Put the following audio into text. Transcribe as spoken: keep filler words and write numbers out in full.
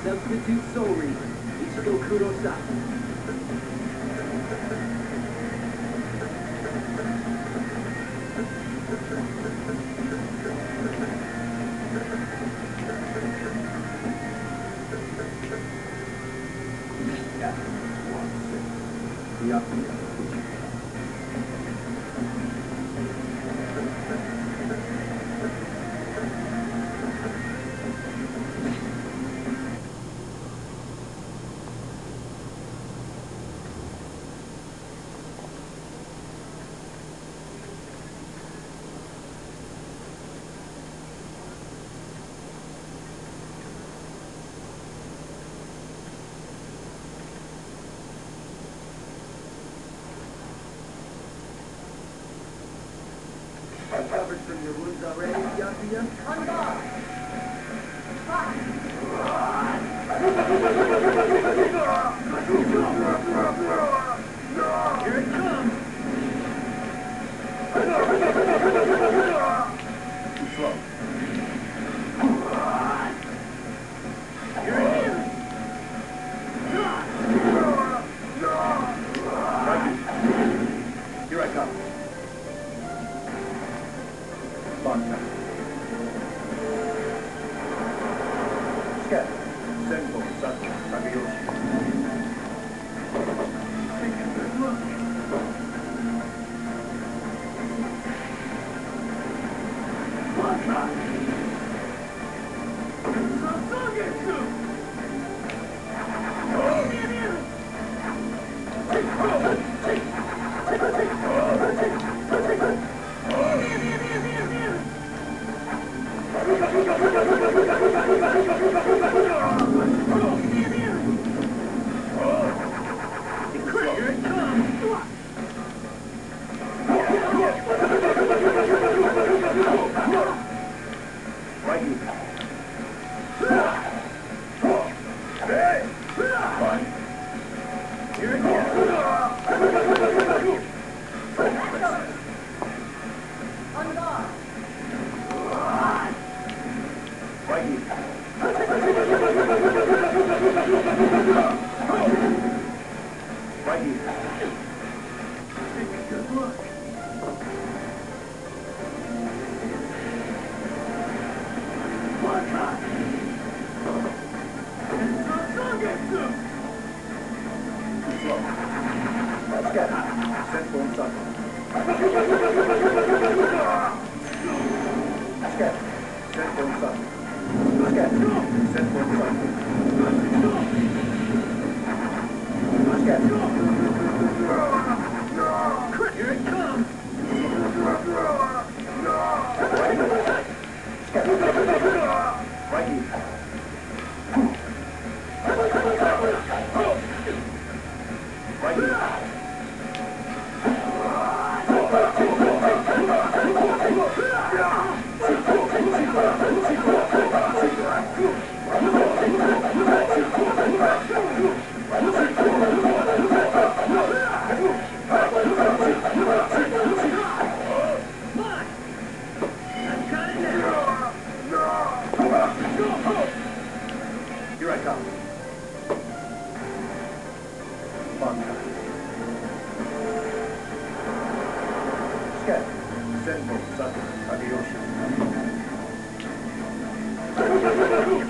Substitute Soul Reaper, Ichigo Kurosa. Byakuya. Recovered from your wounds already, Byakuya? On guard! Here it comes! Too slow. Here it is! Here I come. Scat, Senpo, Sato, Takayoshi. Take a good look. Waka! Sasagetsu! Here it comes! Right here. Hey! Fine. Here it goes. On guard. Right here. Right here. Take a good look. Waka! And Sasagetsu! Too slow. Let's get it. Senpo and Sato. Let's get it. Senpo and Sato. Let's get it. Senpo and Sato. Let's get it. Here it comes! Right here. Let's get it. Right here. Right here. Here I come. Bankai. Scat. Senpo, Sato, Takayoshi.